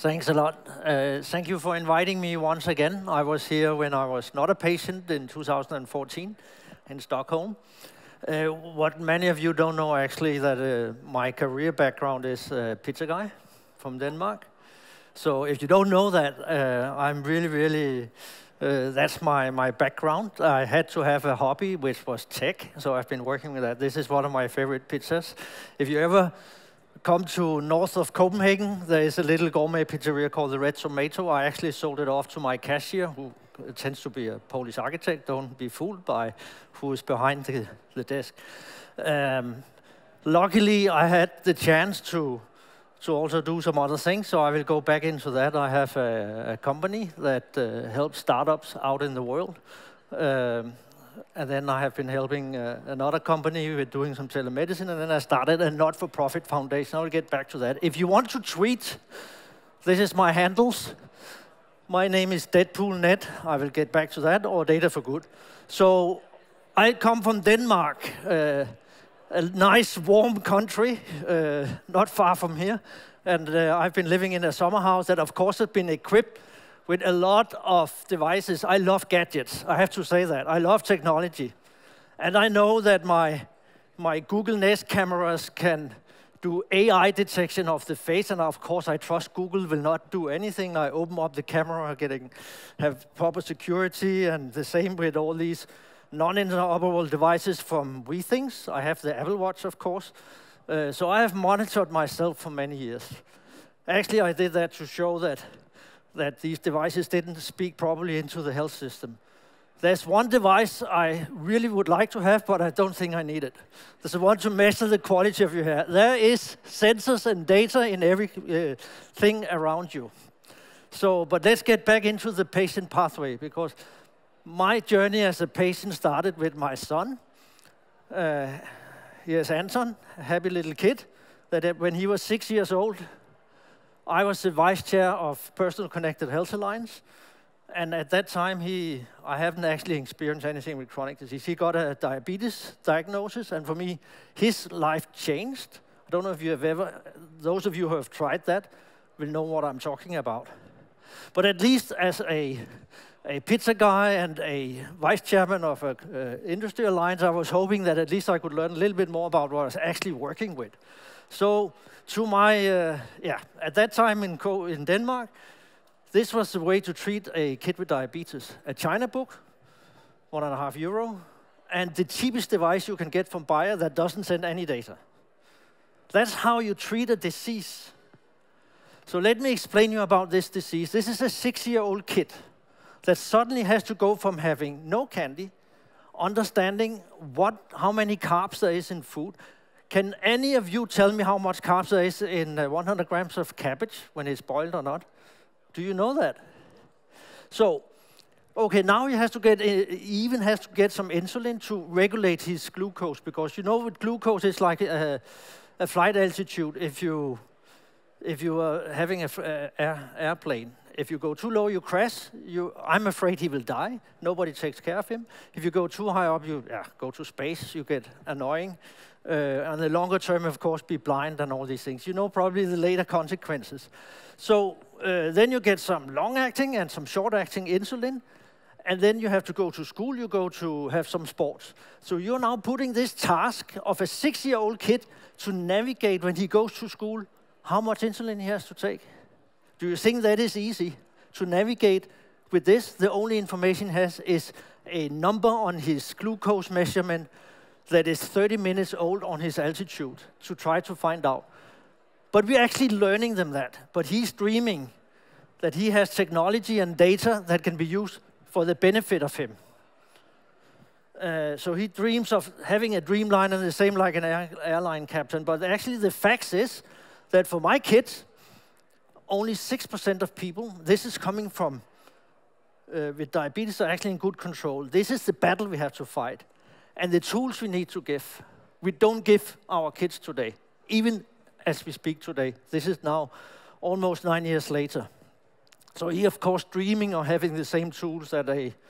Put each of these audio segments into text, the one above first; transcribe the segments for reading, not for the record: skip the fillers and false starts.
Thanks a lot. Thank you for inviting me once again. I was here when I was not a patient in 2014 in Stockholm. What many of you don't know actually that my career background is pizza guy from Denmark. So if you don't know that, I'm really, that's my background. I had to have a hobby which was tech, so I've been working with that. This is one of my favorite pizzas. If you ever come to north of Copenhagen, there is a little gourmet pizzeria called the Red Tomato. I actually sold it off to my cashier, who tends to be a Polish architect. Don't be fooled by who is behind the desk. Luckily, I had the chance to also do some other things, so I will go back into that. I have a company that helps startups out in the world. And then I have been helping another company with doing some telemedicine, and then I started a not-for-profit foundation. I'll get back to that. If you want to tweet, this is my handles. My name is DeadpoolNet. I will get back to that, or Data for Good. So I come from Denmark, a nice, warm country, not far from here. And I've been living in a summer house that, of course, has been equipped with a lot of devices. I love gadgets. I have to say that. I love technology. And I know that my Google Nest cameras can do AI detection of the face, and of course I trust Google will not do anything. I open up the camera, have proper security, and the same with all these non-interoperable devices from WeThings. I have the Apple Watch, of course. So I have monitored myself for many years. Actually, I did that to show that these devices didn't speak properly into the health system. There's one device I really would like to have, but I don't think I need it. There's the one to measure the quality of your hair. There is sensors and data in every thing around you. So, but let's get back into the patient pathway, because my journey as a patient started with my son. Here's Anton, a happy little kid, that when he was 6 years old, I was the vice chair of Personal Connected Health Alliance, and at that time, I haven't actually experienced anything with chronic disease. He got a diabetes diagnosis, and for me, his life changed. I don't know if you have those of you who have tried that will know what I'm talking about. But at least as a pizza guy and a vice chairman of an industry alliance, I was hoping that at least I could learn a little bit more about what I was actually working with. So, to my, at that time in Denmark, this was the way to treat a kid with diabetes. A China book, €1.50, and the cheapest device you can get from Bayer that doesn't send any data. That's how you treat a disease. So let me explain you about this disease. This is a 6-year-old kid that suddenly has to go from having no candy, understanding how many carbs there is in food. Can any of you tell me how much carbs there is in 100 grams of cabbage when it's boiled or not? Do you know that? So, okay, now he even has to get some insulin to regulate his glucose, because you know with glucose it's like a flight altitude. If you are having an airplane, if you go too low, you crash. I'm afraid he will die. Nobody takes care of him. If you go too high up, you go to space. You get annoying. And the longer term, of course, be blind and all these things. You know probably the later consequences. So then you get some long-acting and some short-acting insulin. And then you have to go to school. You go to have some sports. So you're now putting this task of a 6-year-old kid to navigate when he goes to school how much insulin he has to take. Do you think that is easy to navigate with this? The only information he has is a number on his glucose measurement that is 30 minutes old on his altitude to try to find out. But we're actually learning them that. But he's dreaming that he has technology and data that can be used for the benefit of him. So he dreams of having a Dreamliner, the same like an airline captain. But actually the fact is that for my kids, only 6% of people, this is coming from with diabetes, are actually in good control. This is the battle we have to fight. And the tools we need to give, we don't give our kids today, even as we speak today. This is now almost 9 years later. So he, of course, dreaming of having the same tools that a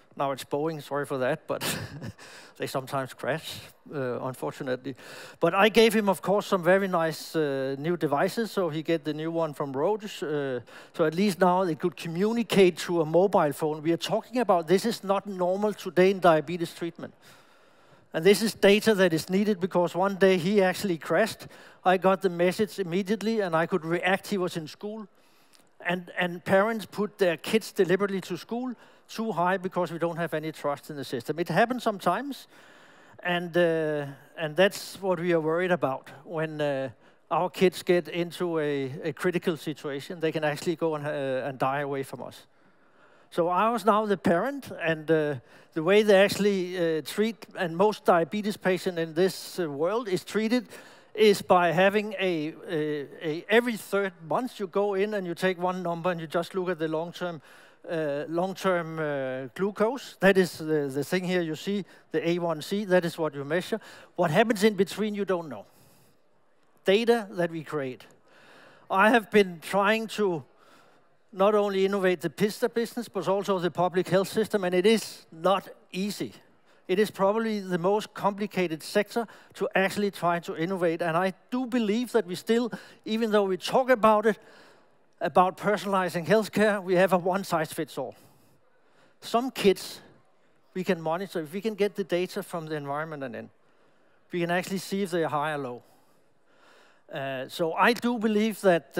Now it's Boeing, sorry for that, but they sometimes crash, unfortunately. But I gave him, of course, some very nice new devices, so he get the new one from Roche. So at least now they could communicate through a mobile phone. We are talking about this is not normal today in diabetes treatment. And this is data that is needed because one day he actually crashed. I got the message immediately and I could react. He was in school. And parents put their kids deliberately to school too high because we don't have any trust in the system. It happens sometimes. And that's what we are worried about. When our kids get into a critical situation, they can actually go and die away from us. So I was now the parent, and the way they actually treat, and most diabetes patients in this world is treated, is by having every third month you go in and you take one number and you just look at the long-term glucose. That is the thing here you see, the A1C, that is what you measure. What happens in between you don't know. Data that we create. I have been trying to not only innovate the PISTA business, but also the public health system, and it is not easy. It is probably the most complicated sector to actually try to innovate, and I do believe that we still, even though we talk about it, about personalizing healthcare, we have a one-size-fits-all. Some kids we can monitor, if we can get the data from the environment and in, we can actually see if they are high or low. So I do believe that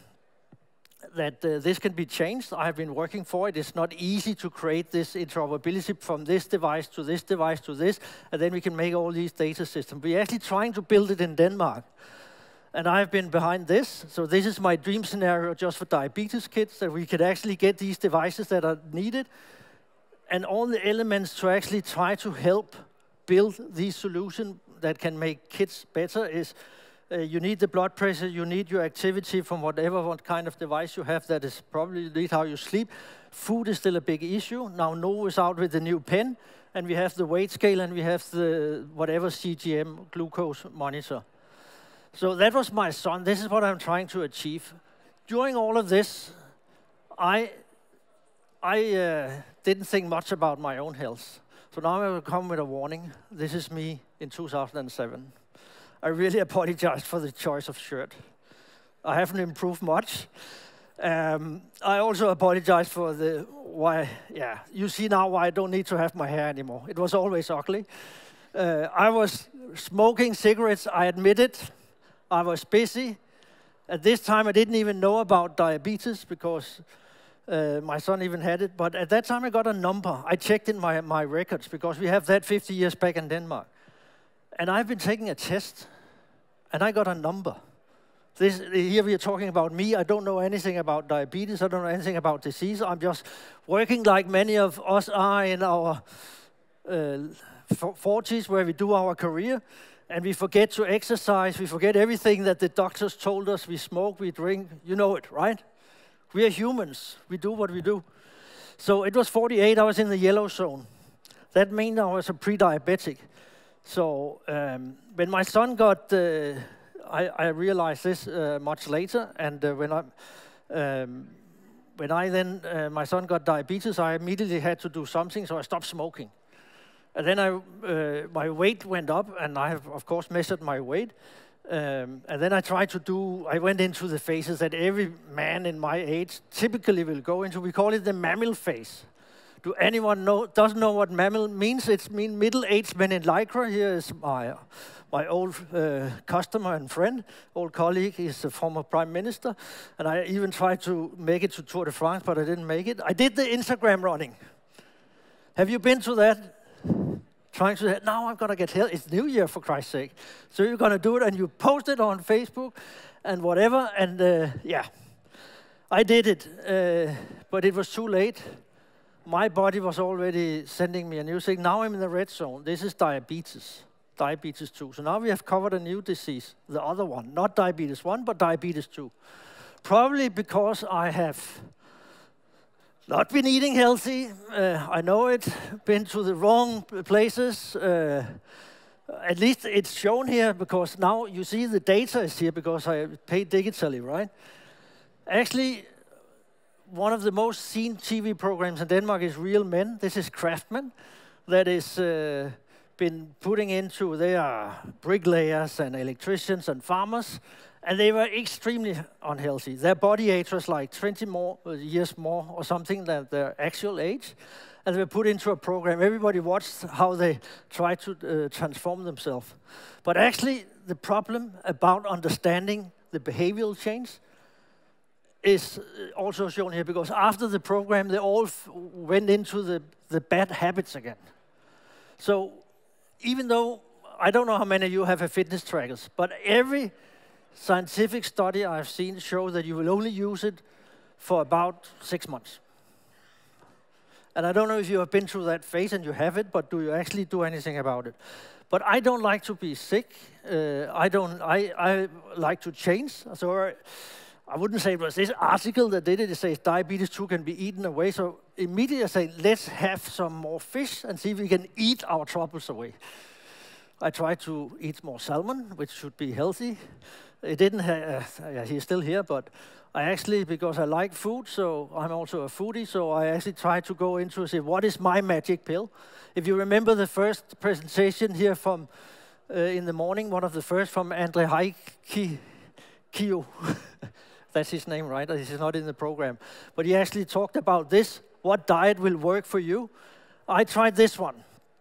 this can be changed. I have been working for it. It's not easy to create this interoperability from this device to this device to this, and then we can make all these data systems. We're actually trying to build it in Denmark. And I've been behind this. So this is my dream scenario just for diabetes kids, that we could actually get these devices that are needed and all the elements to actually try to help build these solutions that can make kids better is you need the blood pressure, you need your activity from what kind of device you have. That is probably need how you sleep. Food is still a big issue. Now Novo is out with the new pen, and we have the weight scale, and we have the whatever CGM glucose monitor. So that was my son. This is what I'm trying to achieve. During all of this, I didn't think much about my own health. So now I will come with a warning. This is me in 2007. I really apologize for the choice of shirt. I haven't improved much. I also apologize for you see now why I don't need to have my hair anymore. It was always ugly. I was smoking cigarettes, I admit it. I was busy. At this time, I didn't even know about diabetes because my son even had it. But at that time, I got a number. I checked in my records because we have that 50 years back in Denmark. And I've been taking a test, and I got a number. Here we are talking about me. I don't know anything about diabetes. I don't know anything about disease. I'm just working like many of us are in our 40s where we do our career. And we forget to exercise. We forget everything that the doctors told us. We smoke, we drink. You know it, right? We are humans. We do what we do. So it was 48. I was in the yellow zone. That means I was a pre-diabetic. So when my son got, I realized this much later, and my son got diabetes, I immediately had to do something, so I stopped smoking. And then my weight went up, and I have, of course, measured my weight. And then I went into the phases that every man in my age typically will go into. We call it the mammal phase. Do anyone doesn't know what mammal means? It means middle-aged men in lycra. Here is my old customer and friend, old colleague. He's a former prime minister. And I even tried to make it to Tour de France, but I didn't make it. I did the Instagram running. Have you been to that? Trying to say, now I'm going to get healthy. It's New Year, for Christ's sake. So you're going to do it, and you post it on Facebook and whatever. And I did it, but it was too late. My body was already sending me a new thing. Now I'm in the red zone. This is diabetes, diabetes 2. So now we have covered a new disease, the other one. Not diabetes 1, but diabetes 2. Probably because I have not been eating healthy. I know it. Been to the wrong places. At least it's shown here because now you see the data is here because I paid digitally, right? Actually, one of the most seen TV programs in Denmark is Real Men. This is craftsmen that is been putting into, they are bricklayers and electricians and farmers, and they were extremely unhealthy. Their body age was like 20 years more or something than their actual age, and they were put into a program. Everybody watched how they tried to transform themselves. But actually, the problem about understanding the behavioral change is also shown here, because after the program, they all went into the bad habits again. So even though, I don't know how many of you have a fitness trackers, but every scientific study I've seen show that you will only use it for about 6 months. And I don't know if you have been through that phase and you have it, but do you actually do anything about it? But I don't like to be sick. I like to change. So I wouldn't say it was this article that did it. It says diabetes too can be eaten away. So immediately I say, let's have some more fish and see if we can eat our troubles away. I tried to eat more salmon, which should be healthy. It didn't he's still here, but I actually, because I like food, so I'm also a foodie, so I actually tried to go into and say, what is my magic pill? If you remember the first presentation here from in the morning, one of the first from Andre Haikio. That's his name, right? This is not in the program. But he actually talked about this, what diet will work for you. I tried this one.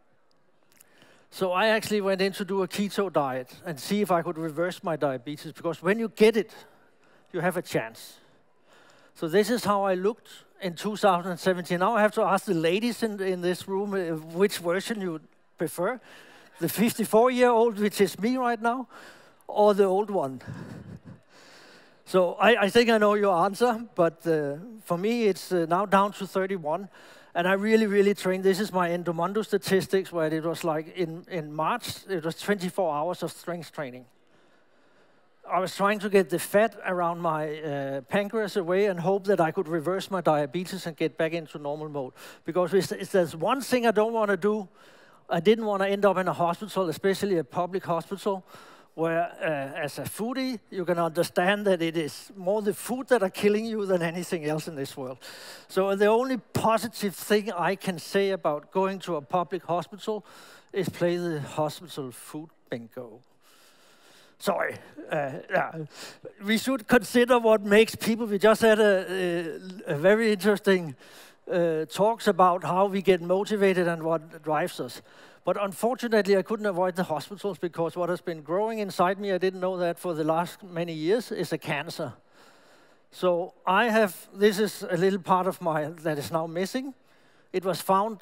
So I actually went in to do a keto diet and see if I could reverse my diabetes, because when you get it, you have a chance. So this is how I looked in 2017. Now I have to ask the ladies in this room which version you prefer. The 54-year-old, which is me right now, or the old one. So I think I know your answer, but for me it's now down to 31. And I really trained. This is my Endomondo statistics, where it was like in March, it was 24 hours of strength training. I was trying to get the fat around my pancreas away and hope that I could reverse my diabetes and get back into normal mode. Because if there's one thing I don't want to do, I didn't want to end up in a hospital, especially a public hospital, where as a foodie, you can understand that it is more the food that are killing you than anything else in this world. So the only positive thing I can say about going to a public hospital is play the hospital food bingo. Sorry. We should consider what makes people. We just had a very interesting talks about how we get motivated and what drives us. But unfortunately, I couldn't avoid the hospitals, because what has been growing inside me, I didn't know that for the last many years, is a cancer. So this is a little part of that is now missing. It was found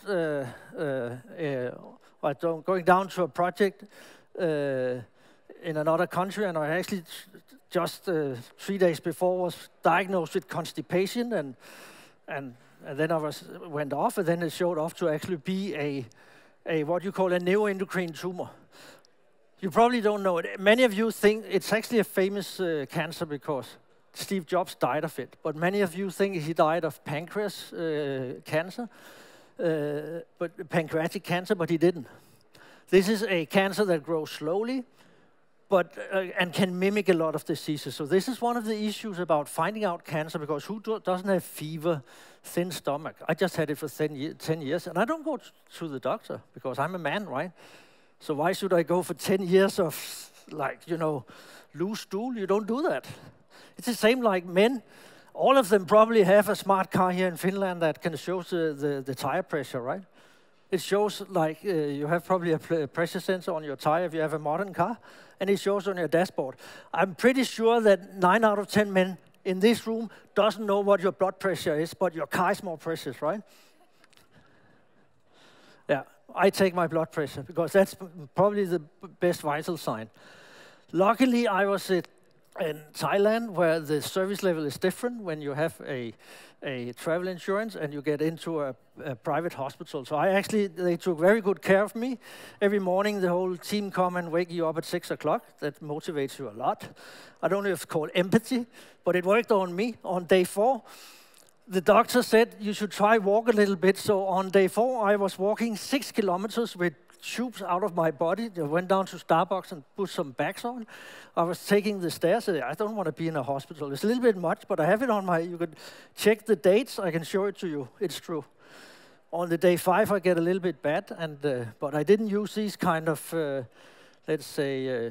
going down to a project in another country, and I actually just 3 days before was diagnosed with constipation, and then I went off, and then it showed off to actually be a what you call a neuroendocrine tumor. You probably don't know it. Many of you think it's actually a famous cancer because Steve Jobs died of it. But many of you think he died of pancreas cancer, but pancreatic cancer, but he didn't. This is a cancer that grows slowly, but and can mimic a lot of diseases. So this is one of the issues about finding out cancer, because who doesn't have fever, thin stomach? I just had it for 10 years, and I don't go to the doctor because I'm a man, right? So why should I go for 10 years of, loose stool? You don't do that. It's the same like men. All of them probably have a smart car here in Finland that can show the tire pressure, right? It shows like you have probably a pressure sensor on your tire if you have a modern car, and it shows on your dashboard. I'm pretty sure that 9 out of 10 men in this room doesn't know what your blood pressure is, but your car is more precious, right? Yeah, I take my blood pressure because that's probably the best vital sign. Luckily, I was in Thailand, where the service level is different when you have a travel insurance and you get into a private hospital. So they took very good care of me. Every morning, the whole team come and wake you up at 6 o'clock. That motivates you a lot. I don't know if it's called empathy, but it worked on me. On day 4, the doctor said you should try walk a little bit. So on day 4, I was walking 6 kilometers with tubes out of my body. I went down to Starbucks and put some bags on. I was taking the stairs. I don't want to be in a hospital. It's a little bit much, but I have it on my, you could check the dates. I can show it to you. It's true. On the day 5, I get a little bit bad, but I didn't use these kind of, let's say,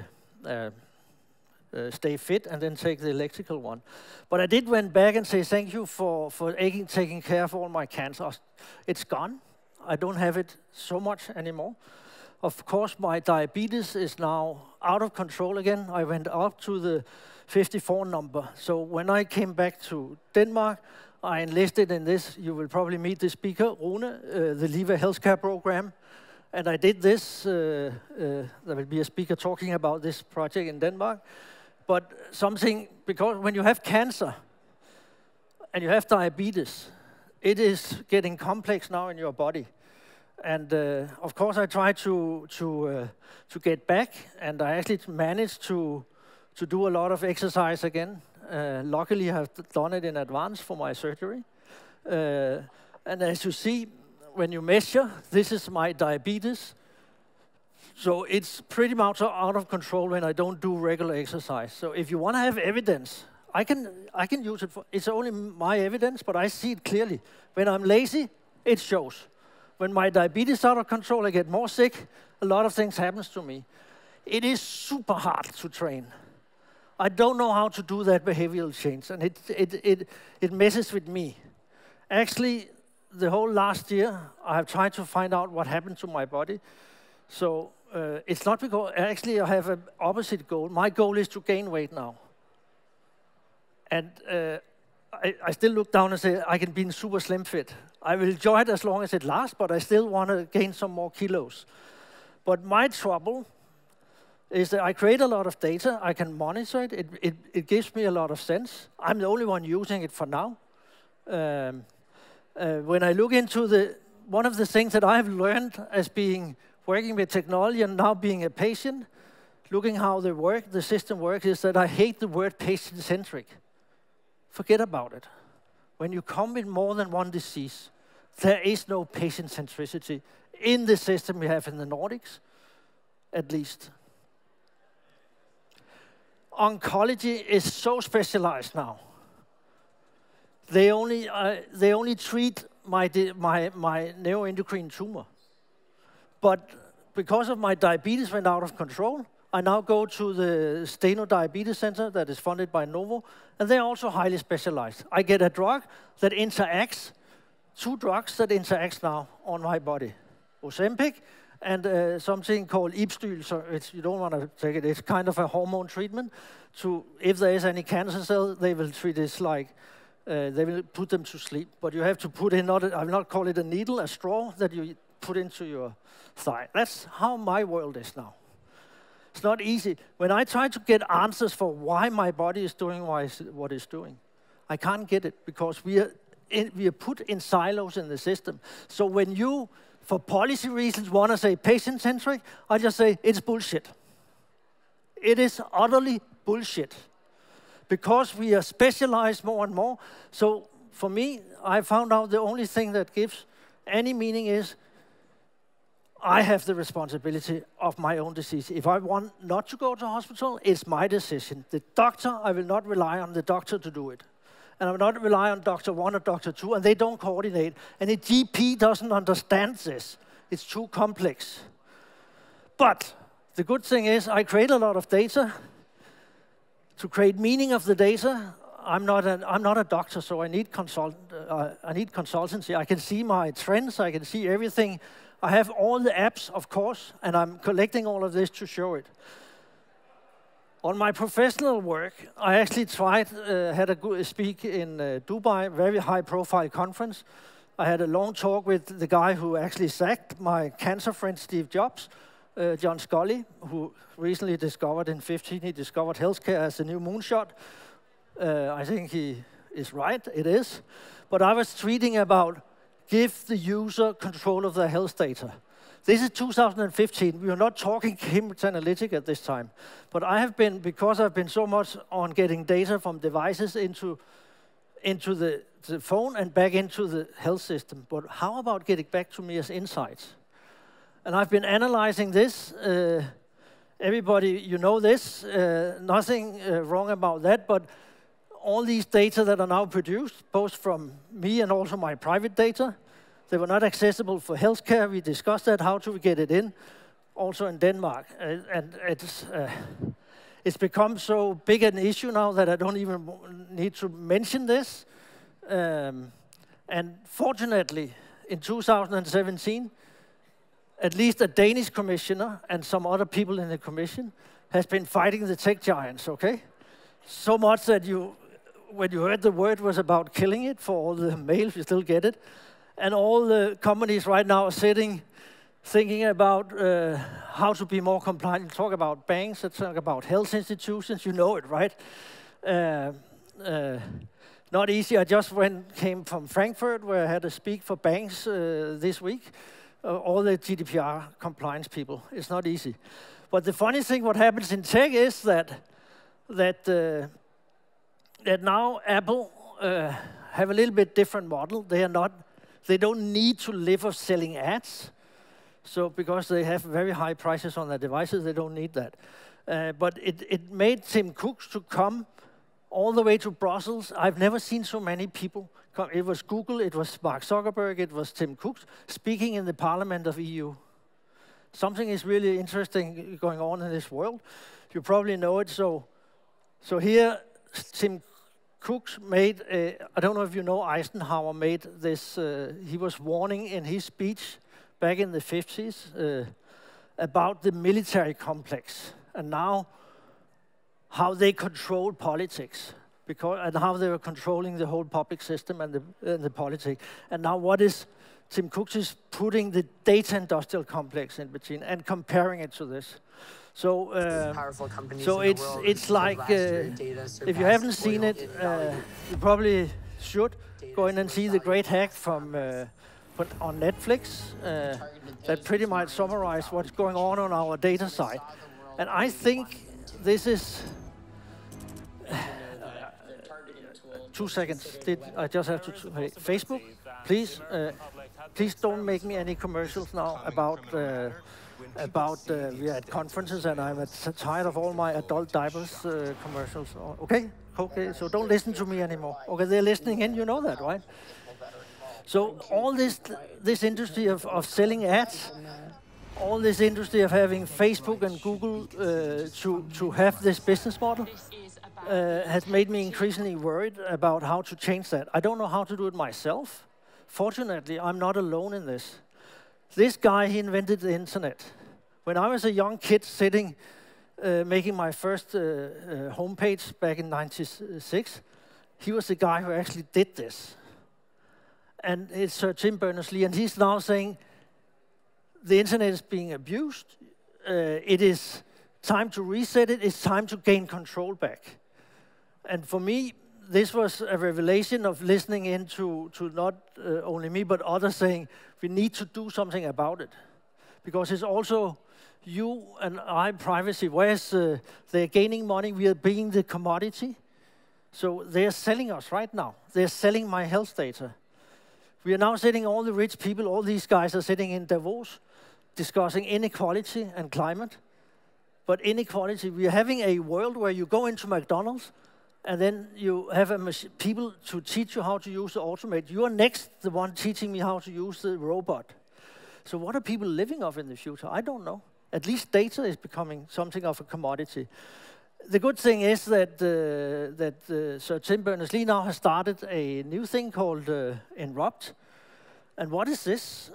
stay fit and then take the electrical one. But I did went back and say thank you for taking care of all my cancer. It's gone. I don't have it so much anymore. Of course, my diabetes is now out of control again. I went up to the 54 number. So when I came back to Denmark, I enlisted in this. You will probably meet the speaker, Rune, the Liva Healthcare Program. And I did this. There will be a speaker talking about this project in Denmark. But something, because when you have cancer and you have diabetes, it is getting complex now in your body. And of course, I tried to get back, and I actually managed to do a lot of exercise again. Luckily, I've done it in advance for my surgery. And as you see, when you measure, this is my diabetes. So it's pretty much out of control when I don't do regular exercise. So if you want to have evidence, I can use it for, it's only my evidence, but I see it clearly. When I'm lazy, it shows. When my diabetes is out of control, I get more sick, a lot of things happens to me. It is super hard to train. I don't know how to do that behavioral change, and it messes with me. Actually, the whole last year, I have tried to find out what happened to my body. So it's not because, actually I have an opposite goal. My goal is to gain weight now. And I still look down and say, I can be in super slim fit. I will enjoy it as long as it lasts, but I still want to gain some more kilos. But my trouble is that I create a lot of data. I can monitor it. It gives me a lot of sense. I'm the only one using it for now. When I look into one of the things that I have learned as working with technology and now being a patient, looking how the system works, is that I hate the word patient-centric. Forget about it. When you come with more than one disease, there is no patient centricity in the system we have in the Nordics, at least. Oncology is so specialized now. They only treat my neuroendocrine tumor. But because of my diabetes went out of control, I now go to the Steno Diabetes Center that is funded by Novo, and they're also highly specialized. I get a drug that interacts, 2 drugs that interact now on my body. Ozempic and something called Ibstyl, so you don't want to take it. It's kind of a hormone treatment. If there is any cancer cell, they will treat it like, they will put them to sleep. But you have to put in, I will not call it a needle, a straw that you put into your thigh. That's how my world is now. It's not easy. When I try to get answers for why my body is doing what it's doing, I can't get it because we are put in silos in the system. So when you, for policy reasons, want to say patient-centric, I just say it's bullshit. It is utterly bullshit because we are specialized more and more. So for me, I found out the only thing that gives any meaning is I have the responsibility of my own disease. If I want not to go to hospital, it's my decision. The doctor, I will not rely on the doctor to do it. And I will not rely on Doctor 1 or Doctor 2, and they don't coordinate. And the GP doesn't understand this. It's too complex. But the good thing is I create a lot of data. To create meaning of the data, I'm not a doctor, so I need consultancy. I can see my trends. I can see everything. I have all the apps, of course, and I'm collecting all of this to show it. On my professional work, I actually had a good speak in Dubai, very high-profile conference. I had a long talk with the guy who actually sacked my cancer friend Steve Jobs, John Scully, who recently discovered in 2015, he discovered healthcare as a new moonshot. I think he is right, it is. But I was tweeting about give the user control of their health data. This is 2015. We are not talking Cambridge Analytica at this time. But I have been, because I've been so much on getting data from devices into the phone and back into the health system. But how about getting back to me as insights? And I've been analyzing this. Everybody, you know this. Nothing wrong about that, but all these data that are now produced, both from me and also my private data, they were not accessible for healthcare. We discussed that, how to get it in, also in Denmark. And it's become so big an issue now that I don't even need to mention this. And fortunately, in 2017, at least a Danish commissioner and some other people in the commission has been fighting the tech giants, okay? So much that when you heard the word was about killing it for all the mails, you still get it. And all the companies right now are sitting, thinking about how to be more compliant. You talk about banks, you talk about health institutions, you know it, right? Not easy. I just came from Frankfurt, where I had to speak for banks this week. All the GDPR compliance people. It's not easy. But the funny thing, what happens in tech is that now Apple have a little bit different model. They don't need to live off selling ads. So because they have very high prices on their devices, they don't need that. But it made Tim Cook to come all the way to Brussels. I've never seen so many people come. It was Google, it was Mark Zuckerberg, it was Tim Cook speaking in the Parliament of EU. Something is really interesting going on in this world. You probably know it. So here, Tim Cook made, I don't know if you know, Eisenhower made this, he was warning in his speech back in the 50s about the military complex, and now how they control politics, and how they were controlling the whole public system and the politics. And now what is Tim Cook is putting the data industrial complex in between and comparing it to this. So, it's like, if you haven't seen it, you probably should go in and see The Great Hack from on Netflix. That pretty much summarizes what's going on our data side. And I think this is... 2 seconds. I just have to hey, Facebook, please, please don't make me any commercials now about we are at conferences and I'm tired of all my adult diapers commercials. Okay, okay. So don't listen to me anymore. Okay, they're listening in. You know that, right? So all this industry of selling ads, all this industry of having Facebook and Google to have this business model. Has made me increasingly worried about how to change that. I don't know how to do it myself. Fortunately, I'm not alone in this. This guy, he invented the internet. When I was a young kid sitting, making my first homepage back in '96, he was the guy who actually did this. And it's Sir Tim Berners-Lee, and he's now saying, the internet is being abused. It is time to reset it. It's time to gain control back. And for me, this was a revelation of listening in to not only me, but others saying, we need to do something about it. Because it's also you and I, privacy, whereas they're gaining money, we are being the commodity. So they're selling us right now. They're selling my health data. We are now sitting, all the rich people, all these guys are sitting in Davos, discussing inequality and climate. But inequality, we are having a world where you go into McDonald's, and then you have people to teach you how to use the automate. You are next the one teaching me how to use the robot. So what are people living off in the future? I don't know. At least data is becoming something of a commodity. The good thing is that Sir Tim Berners-Lee now has started a new thing called Enrupt. And what is this?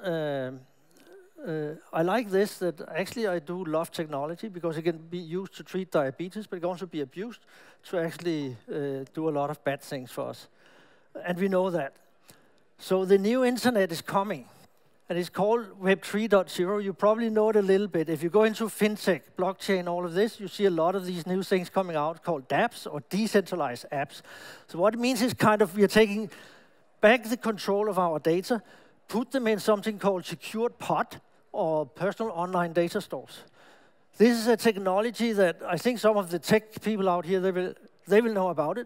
I like this, that actually I do love technology because it can be used to treat diabetes, but it can also be abused to actually do a lot of bad things for us. And we know that. So the new internet is coming, and it's called Web 3.0. You probably know it a little bit. If you go into fintech, blockchain, all of this, you see a lot of these new things coming out called dApps or decentralized apps. So what it means is kind of we are taking back the control of our data, put them in something called secured pod, or personal online data stores. This is a technology that I think some of the tech people out here, they will know about it,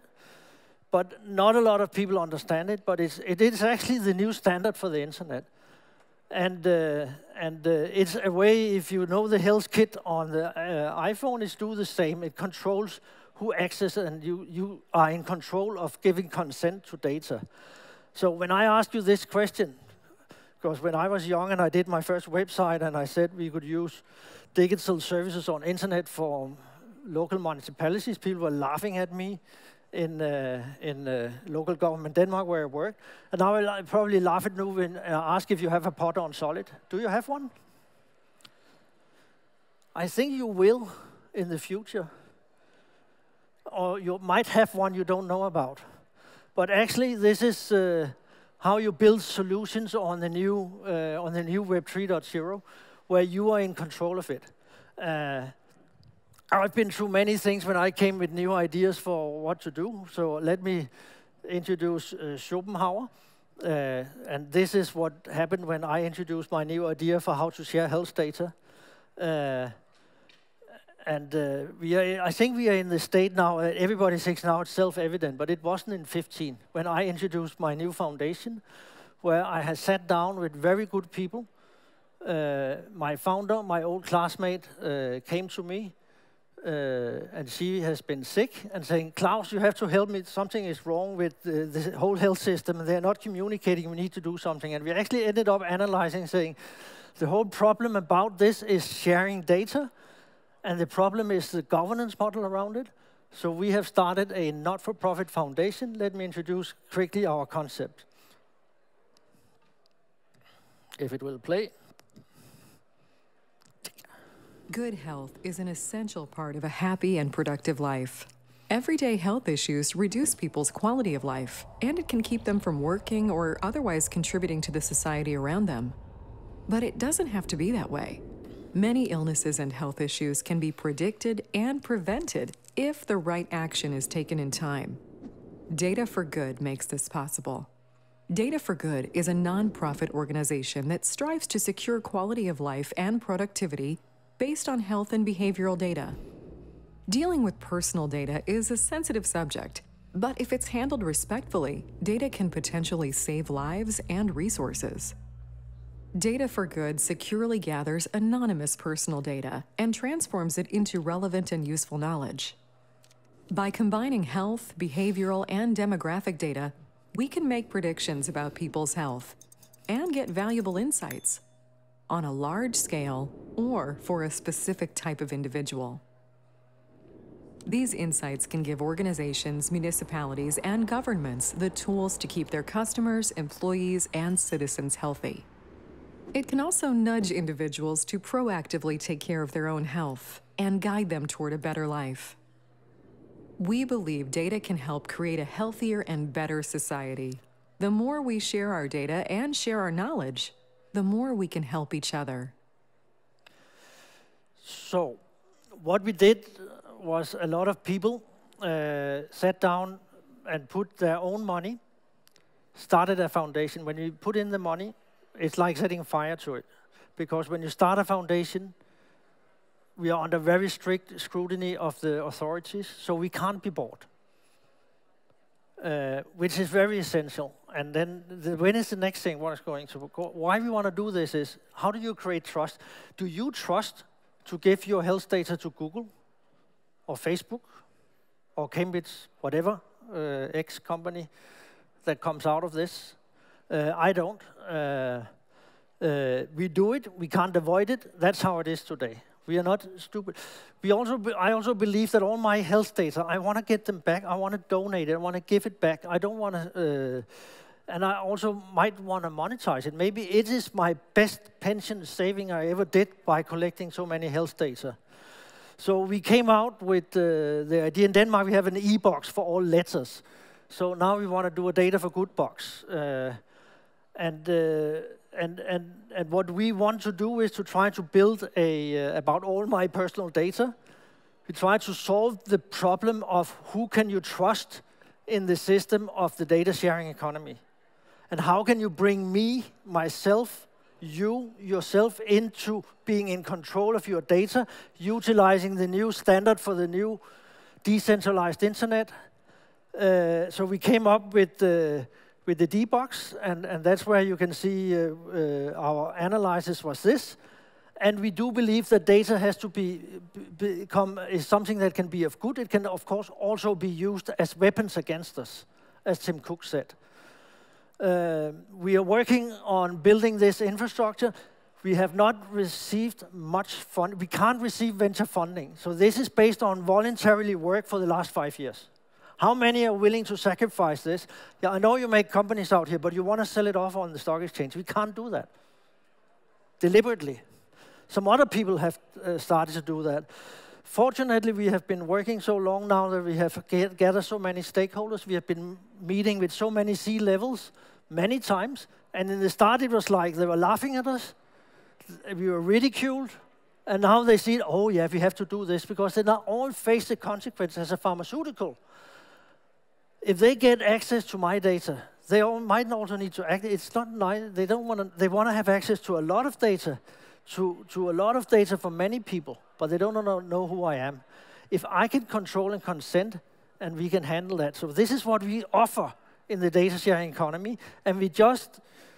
but not a lot of people understand it, but it is actually the new standard for the internet. And it's a way, if you know the health kit on the iPhone, it's do the same. It controls who access, and you are in control of giving consent to data. So when I ask you this question, because when I was young and I did my first website and I said we could use digital services on internet for local municipalities, people were laughing at me in local government Denmark where I worked. And now I'll probably laugh at you when I ask if you have a pot on solid. Do you have one? I think you will in the future. Or you might have one you don't know about. But actually, this is how you build solutions on the new Web 3.0, where you are in control of it. I've been through many things when I came with new ideas for what to do. So let me introduce Schopenhauer. And this is what happened when I introduced my new idea for how to share health data. I think we are in the state now, everybody thinks now it's self-evident, but it wasn't in 15, when I introduced my new foundation, where I had sat down with very good people. My founder, my old classmate, came to me, and she has been sick, and saying, Klaus, you have to help me, something is wrong with the whole health system, and they're not communicating, we need to do something. And we actually ended up analyzing, saying, the whole problem about this is sharing data, and the problem is the governance model around it. So we have started a not-for-profit foundation. Let me introduce quickly our concept. If it will play. Good health is an essential part of a happy and productive life. Everyday health issues reduce people's quality of life, and it can keep them from working or otherwise contributing to the society around them. But it doesn't have to be that way. Many illnesses and health issues can be predicted and prevented if the right action is taken in time. Data for Good makes this possible. Data for Good is a non-profit organization that strives to secure quality of life and productivity based on health and behavioral data. Dealing with personal data is a sensitive subject, but if it's handled respectfully, data can potentially save lives and resources. Data for Good securely gathers anonymous personal data and transforms it into relevant and useful knowledge. By combining health, behavioral, and demographic data, we can make predictions about people's health and get valuable insights on a large scale or for a specific type of individual. These insights can give organizations, municipalities, and governments the tools to keep their customers, employees, and citizens healthy. It can also nudge individuals to proactively take care of their own health and guide them toward a better life. We believe data can help create a healthier and better society. The more we share our data and share our knowledge, the more we can help each other. So, what we did was a lot of people sat down and put their own money, started a foundation. When you put in the money, it's like setting fire to it. Because when you start a foundation, we are under very strict scrutiny of the authorities, so we can't be bought, which is very essential. And then when is the next thing what is going to go? Why we want to do this is, how do you create trust? Do you trust to give your health data to Google or Facebook or Cambridge, whatever, X company that comes out of this? I don't. We do it, we can't avoid it. That's how it is today. We are not stupid. I also believe that all my health data, I want to get them back. I want to donate it. I want to give it back. I don't want to, and I also might want to monetize it. Maybe it is my best pension saving I ever did by collecting so many health data. So we came out with the idea. In Denmark, we have an e-box for all letters. So now we want to do a data for good box. And what we want to do is to try to build about all my personal data. We try to solve the problem of who can you trust in the system of the data sharing economy. And how can you bring me, myself, yourself into being in control of your data, utilizing the new standard for the new decentralized internet. So we came up with with the D-Box, and that's where you can see our analysis was this. And we do believe that data has to become something that can be of good. It can, of course, also be used as weapons against us, as Tim Cook said. We are working on building this infrastructure. We have not received much funding. We can't receive venture funding. So this is based on voluntarily work for the last 5 years. How many are willing to sacrifice this? Yeah, I know you make companies out here, but you want to sell it off on the stock exchange. We can't do that deliberately. Some other people have started to do that. Fortunately, we have been working so long now that we have gathered so many stakeholders. We have been meeting with so many C-levels many times. And in the start, it was like they were laughing at us. We were ridiculed. And now they see, oh, yeah, we have to do this, because they now all face the consequences as a pharmaceutical. If they get access to my data, they might also need to act. It's not nice. They don't want to. They want to have access to a lot of data, to a lot of data from many people, but they don't know who I am. If I can control and consent, and we can handle that. So this is what we offer in the data sharing economy, and we just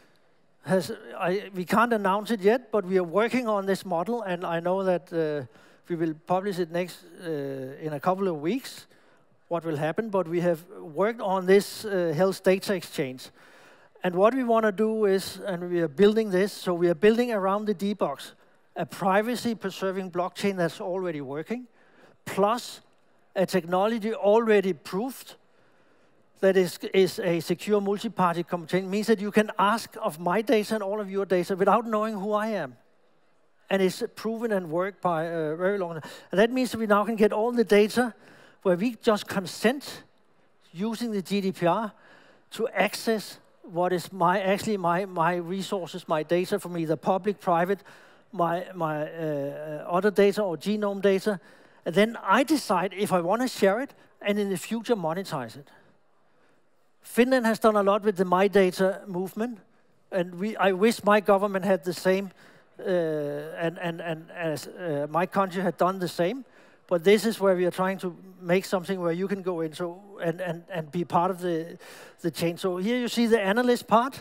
we can't announce it yet, but we are working on this model, and I know that we will publish it next in a couple of weeks. What will happen, but we have worked on this health data exchange. And what we want to do is, and we are building this, so we are building around the D-Box a privacy-preserving blockchain that's already working, plus a technology already proved that is a secure multi-party communication. It means that you can ask of my data and all of your data without knowing who I am. And it's proven and worked by very long. And that means that we now can get all the data where we just consent using the GDPR to access what is my resources, my data from either public, private, my other data or genome data. And then I decide if I want to share it and in the future monetize it. Finland has done a lot with the My Data movement, and I wish my government had the same, and as my country had done the same. But this is where we are trying to make something where you can go in and be part of the chain. So here you see the analyst part.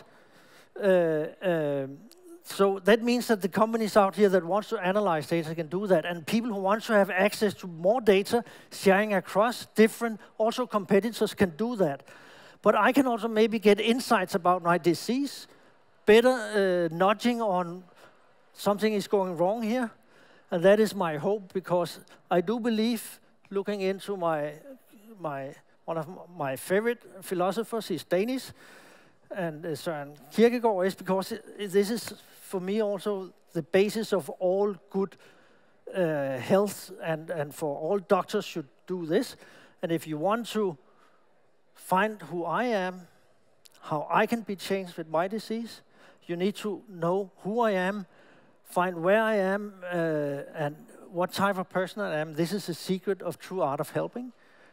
So that means that the companies out here that wants to analyze data can do that. And people who want to have access to more data, sharing across different, also competitors can do that. But I can also maybe get insights about my disease, better nudging on something is going wrong here. And that is my hope, because I do believe, looking into one of my favorite philosophers, he's Danish, and Søren Kierkegaard, is because this is, for me, also the basis of all good health, and for all doctors should do this. And if you want to find who I am, how I can be changed with my disease, you need to know who I am, find where I am, and what type of person I am. This is the secret of true art of helping.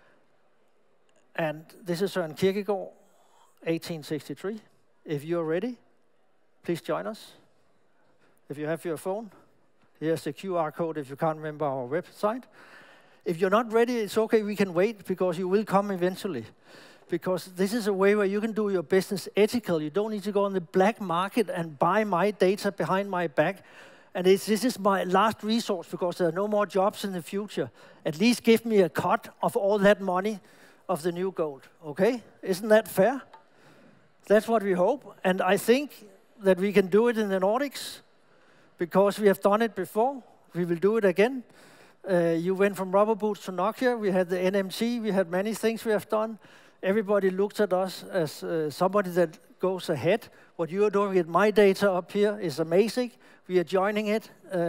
And this is Søren Kierkegaard, 1863. If you're ready, please join us. If you have your phone, here's the QR code if you can't remember our website. If you're not ready, it's okay, we can wait, because you will come eventually. Because this is a way where you can do your business ethical. You don't need to go on the black market and buy my data behind my back. And this is my last resource, because there are no more jobs in the future. At least give me a cut of all that money of the new gold, okay? Isn't that fair? That's what we hope. And I think that we can do it in the Nordics, because we have done it before. We will do it again. You went from rubber boots to Nokia. We had the NMT. We had many things we have done. Everybody looks at us as somebody that goes ahead. What you are doing with my data up here is amazing. We are joining it.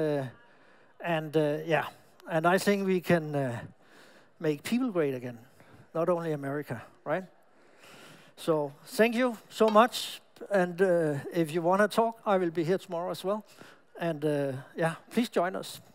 Yeah, and I think we can make people great again, not only America, right? So thank you so much. And if you want to talk, I will be here tomorrow as well. And yeah, please join us.